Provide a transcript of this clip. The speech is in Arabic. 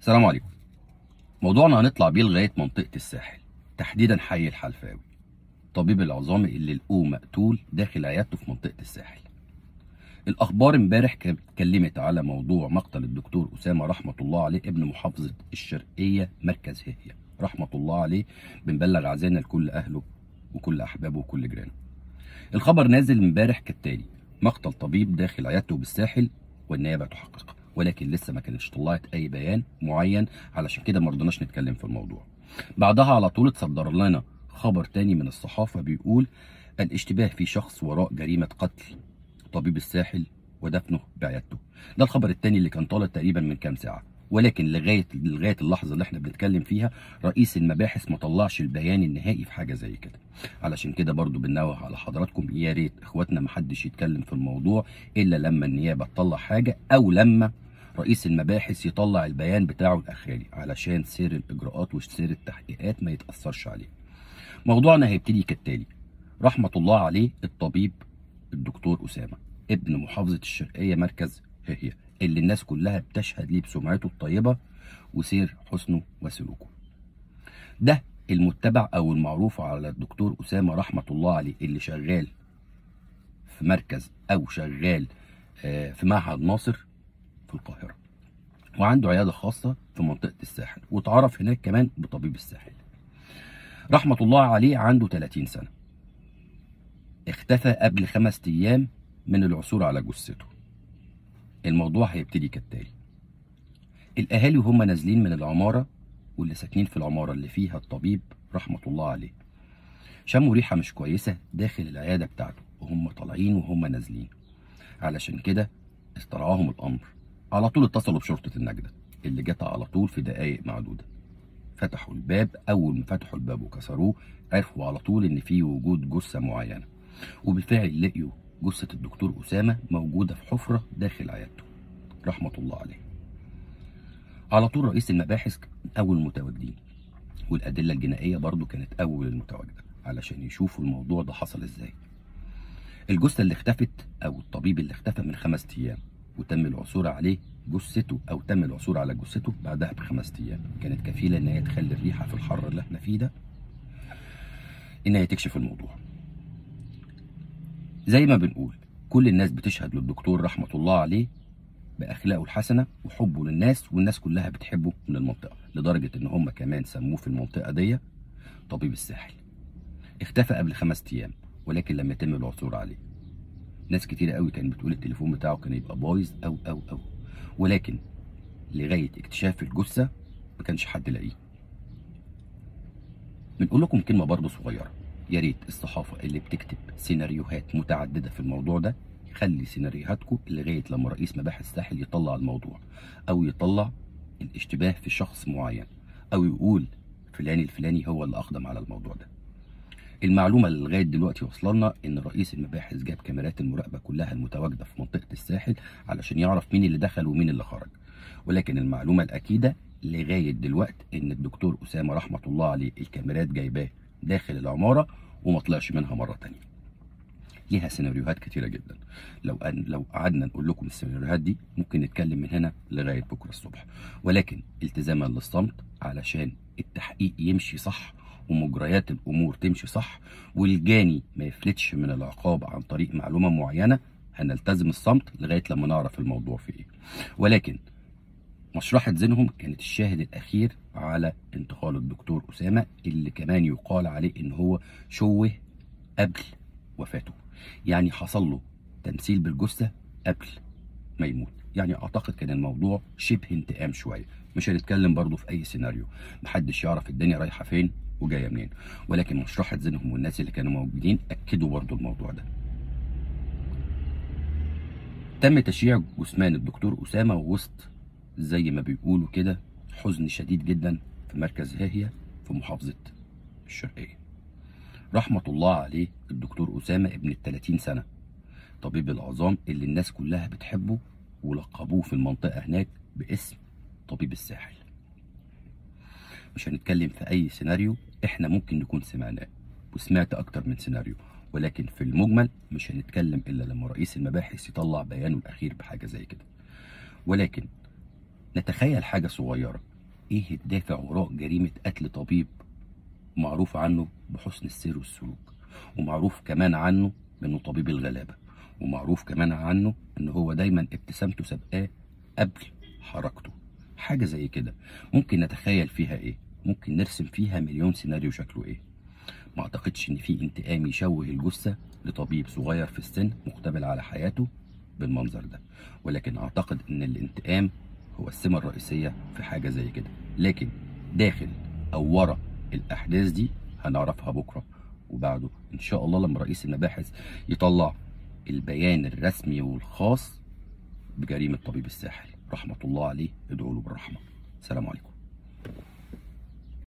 السلام عليكم. موضوعنا هنطلع بيه لغايه منطقه الساحل، تحديدا حي الحلفاوي. طبيب العظام اللي لقوه مقتول داخل عيادته في منطقه الساحل. الاخبار امبارح كانت اتكلمت على موضوع مقتل الدكتور اسامه رحمه الله عليه ابن محافظه الشرقيه مركز هيهيه رحمه الله عليه. بنبلغ عزانا لكل اهله وكل احبابه وكل جيرانه. الخبر نازل امبارح كالتالي: مقتل طبيب داخل عيادته بالساحل والنيابه تحقق، ولكن لسه ما كانتش طلعت اي بيان معين، علشان كده ما رضناش نتكلم في الموضوع. بعدها على طول اتصدر لنا خبر تاني من الصحافه بيقول الاشتباه في شخص وراء جريمه قتل طبيب الساحل ودفنه بعيادته. ده الخبر التاني اللي كان طالع تقريبا من كام ساعه، ولكن لغايه اللحظه اللي احنا بنتكلم فيها رئيس المباحث ما طلعش البيان النهائي في حاجه زي كده. علشان كده برضو بننوه على حضراتكم، يا ريت اخواتنا ما حدش يتكلم في الموضوع الا لما النيابه تطلع حاجه او لما رئيس المباحث يطلع البيان بتاعه الاخري، علشان سير الاجراءات وسير التحقيقات ما يتاثرش عليه. موضوعنا هيبتدي كالتالي: رحمه الله عليه الطبيب الدكتور اسامه ابن محافظه الشرقيه مركز هيهيه، اللي الناس كلها بتشهد ليه بسمعته الطيبه وسير حسنه وسلوكه. ده المتبع او المعروف على الدكتور اسامه رحمه الله عليه، اللي شغال في مركز او شغال في معهد ناصر في القاهره، وعنده عياده خاصه في منطقه الساحل، واتعرف هناك كمان بطبيب الساحل. رحمه الله عليه عنده 30 سنه، اختفى قبل 5 ايام من العثور على جثته. الموضوع هيبتدي كالتالي: الاهالي وهم نازلين من العماره، واللي ساكنين في العماره اللي فيها الطبيب رحمه الله عليه، شموا ريحه مش كويسه داخل العياده بتاعته وهم طالعين وهم نازلين. علشان كده استرعاهم الامر، على طول اتصلوا بشرطه النجده اللي جت على طول في دقائق معدوده. فتحوا الباب، اول ما فتحوا الباب وكسروه عرفوا على طول ان في وجود جثه معينه، وبالفعل لقيوا جثه الدكتور اسامه موجوده في حفره داخل عيادته رحمه الله عليه. على طول رئيس المباحث اول المتواجدين، والادله الجنائيه برضو كانت اول المتواجده علشان يشوفوا الموضوع ده حصل ازاي. الجثه اللي اختفت او الطبيب اللي اختفى من 5 ايام وتم العثور عليه جثته، او تم العثور على جثته بعدها ب5 ايام، كانت كفيله ان هي تخلي الريحه في الحر اللي احنا فيه ده ان هي تكشف الموضوع. زي ما بنقول كل الناس بتشهد للدكتور رحمه الله عليه باخلاقه الحسنه وحبه للناس، والناس كلها بتحبه من المنطقه، لدرجه ان هم كمان سموه في المنطقه دي طبيب الساحل. اختفى قبل 5 ايام، ولكن لما يتم العثور عليه ناس كتيره قوي كانت بتقول التليفون بتاعه كان يبقى بايظ او ولكن لغايه اكتشاف الجثه ما كانش حد لاقيه. بنقول لكم كلمه برضه صغيره: يا ريت الصحافه اللي بتكتب سيناريوهات متعدده في الموضوع ده خلي سيناريوهاتكم لغايه لما رئيس مباحث الساحل يطلع الموضوع، او يطلع الاشتباه في شخص معين، او يقول فلان الفلاني هو اللي اقدم على الموضوع ده. المعلومه اللي لغايه دلوقتي وصلنا ان رئيس المباحث جاب كاميرات المراقبه كلها المتواجده في منطقه الساحل علشان يعرف مين اللي دخل ومين اللي خرج، ولكن المعلومه الاكيده لغايه دلوقتي ان الدكتور اسامه رحمه الله عليه الكاميرات جايباه داخل العماره وما طلعش منها مره تانيه. ليها سيناريوهات كتيره جدا، لو قعدنا نقول لكم السيناريوهات دي ممكن نتكلم من هنا لغايه بكره الصبح، ولكن التزاما للصمت علشان التحقيق يمشي صح ومجريات الامور تمشي صح، والجاني ما يفلتش من العقاب عن طريق معلومه معينه. هنلتزم الصمت لغايه لما نعرف الموضوع في ايه. ولكن مشرحة ذهنهم كانت الشاهد الاخير على انتقال الدكتور اسامه، اللي كمان يقال عليه ان هو شوه قبل وفاته، يعني حصل له تمثيل بالجثه قبل ما يموت. يعني اعتقد كان الموضوع شبه انتقام شويه. مش هنتكلم برضه في اي سيناريو، محدش يعرف الدنيا رايحه فين وجايه منين، ولكن مشرحة ذهنهم والناس اللي كانوا موجودين اكدوا برضه الموضوع ده. تم تشييع جثمان الدكتور اسامه وسط زي ما بيقولوا كده حزن شديد جدا في مركز هيهيه في محافظه الشرقيه. رحمه الله عليه الدكتور اسامه ابن 30 سنه، طبيب العظام اللي الناس كلها بتحبه ولقبوه في المنطقه هناك باسم طبيب الساحل. مش هنتكلم في اي سيناريو احنا ممكن نكون سمعناه، وسمعت اكتر من سيناريو، ولكن في المجمل مش هنتكلم الا لما رئيس المباحث يطلع بيانه الاخير بحاجه زي كده. ولكن نتخيل حاجه صغيره: ايه الدافع وراء جريمة قتل طبيب معروف عنه بحسن السير والسلوك، ومعروف كمان عنه انه طبيب الغلابة، ومعروف كمان عنه ان هو دايما ابتسامته سابقاه قبل حركته. حاجة زي كده ممكن نتخيل فيها ايه؟ ممكن نرسم فيها مليون سيناريو شكله ايه. ما اعتقدش ان في انتقام يشوه الجثة لطبيب صغير في السن مقتبل على حياته بالمنظر ده، ولكن اعتقد ان الانتقام هو السمة الرئيسية في حاجة زي كده. لكن داخل او ورا الاحداث دي هنعرفها بكرة وبعده ان شاء الله، لما رئيس المباحث يطلع البيان الرسمي والخاص بجريمة طبيب الساحل رحمة الله عليه. ادعوا له بالرحمة. سلام عليكم.